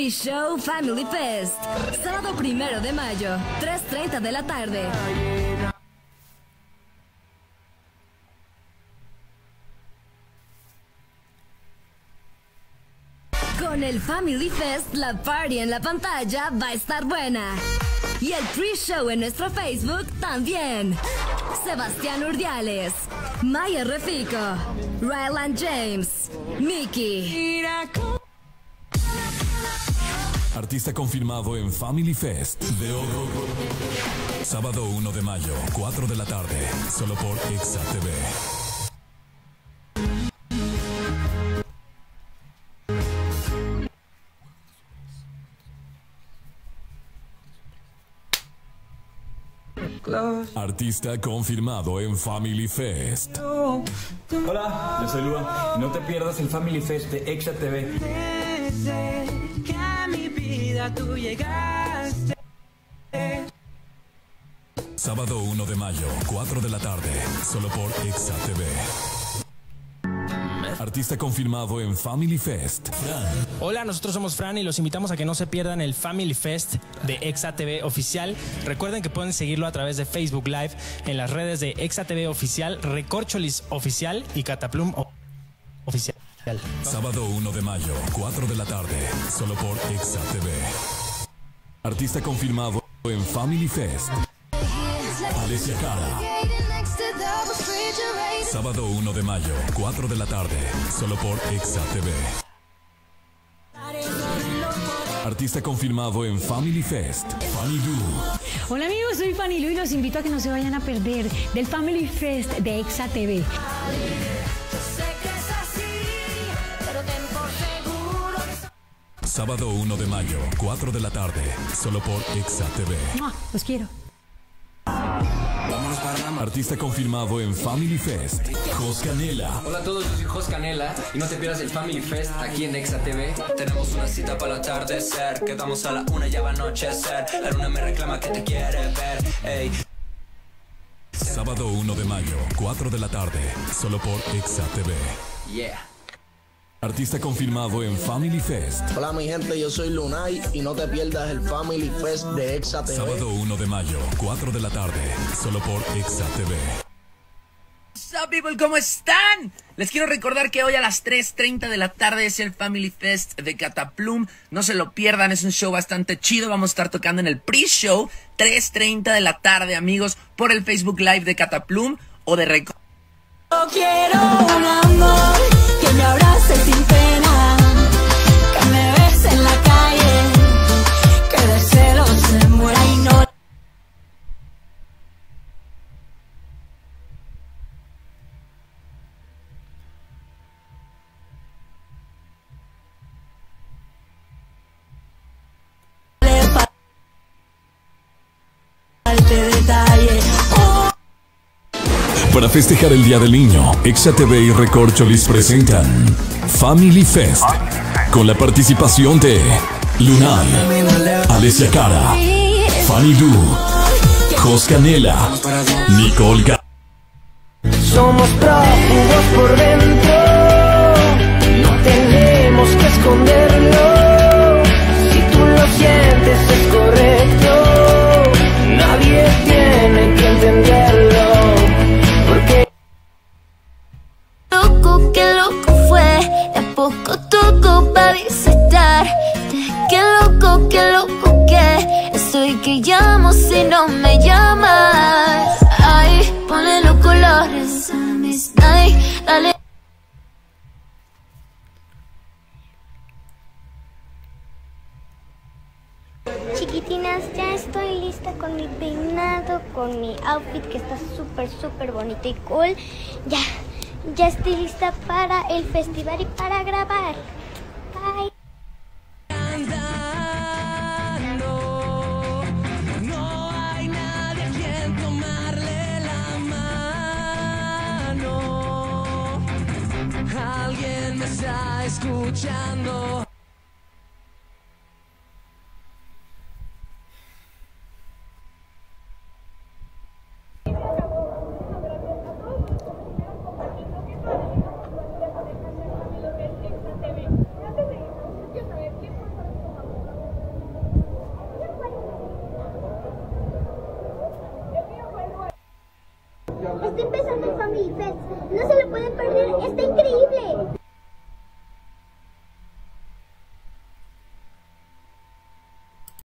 Pre-Show Family Fest. Sábado 1 de mayo, 3:30 de la tarde. Con el Family Fest, la party en la pantalla va a estar buena. Y el pre-show en nuestro Facebook también. Sebastián Urdiales, Maya Refico, Ryland James, Mickey. Artista confirmado en Family Fest de oro. Sábado 1 de mayo, 4 de la tarde, solo por Exa TV. Artista confirmado en Family Fest. Hola, yo soy Lua. No te pierdas el Family Fest de Exa TV. Desde que a mi vida tú llegaste. Sábado 1 de mayo, 4 de la tarde, solo por Exa TV. Artista confirmado en Family Fest. Fran. Hola, nosotros somos Fran y los invitamos a que no se pierdan el Family Fest de Exa TV Oficial. Recuerden que pueden seguirlo a través de Facebook Live en las redes de Exa TV Oficial, Recorcholis Oficial y Cataplum Oficial. Sábado 1 de mayo, 4 de la tarde, solo por Exa TV. Artista confirmado en Family Fest. Alessia Cara. Sábado 1 de mayo, 4 de la tarde, solo por Exa TV. Artista confirmado en Family Fest, Fanny Lu. Hola amigos, soy Fanny Lu y los invito a que no se vayan a perder del Family Fest de Exa TV. Sábado 1 de mayo, 4 de la tarde, solo por Exa TV. Los quiero. Artista confirmado en Family Fest, Jos Canela. Hola a todos, yo soy Jos Canela y no te pierdas el Family Fest aquí en Exa TV. Tenemos una cita para el atardecer, quedamos a la 1 y ya va a anochecer. La luna me reclama que te quiere ver, ey. Sábado 1 de mayo, 4 de la tarde, solo por Exa TV. Yeah. Artista confirmado en Family Fest. Hola mi gente, yo soy Lunay y no te pierdas el Family Fest de Exa TV. Sábado 1 de mayo, 4 de la tarde, solo por Exa TV. What's up, people? ¿Cómo están? Les quiero recordar que hoy a las 3:30 de la tarde es el Family Fest de Cataplum. No se lo pierdan, es un show bastante chido. Vamos a estar tocando en el pre-show, 3:30 de la tarde, amigos, por el Facebook Live de Cataplum o de Record. Yo quiero un amor que me abrace sin pena, que me bese en la calle, que de celos se muera y no le falte detalle. Para festejar el Día del Niño, Exa TV y Recorcholis presentan Family Fest, con la participación de Lunay, Alessia Cara, Fanny Lu, Jos Canela, Nicole Ga. Somos prófugos por dentro, no tenemos que esconderlo. Si tú lo sientes es correcto, nadie tiene que entenderlo. Qué loco fue, de a poco toco pa' disectarte. Qué loco que estoy que llamo si no me llamas. Ay, ponle los colores a mis night, dale. Chiquitinas, ya estoy lista con mi peinado, con mi outfit que está súper bonito y cool. Ya estoy lista para el festival y para grabar. Bye. No hay nadie a quien tomarle la mano. Alguien me está escuchando. está empezando el Family Fest. No se lo pueden perder, está increíble.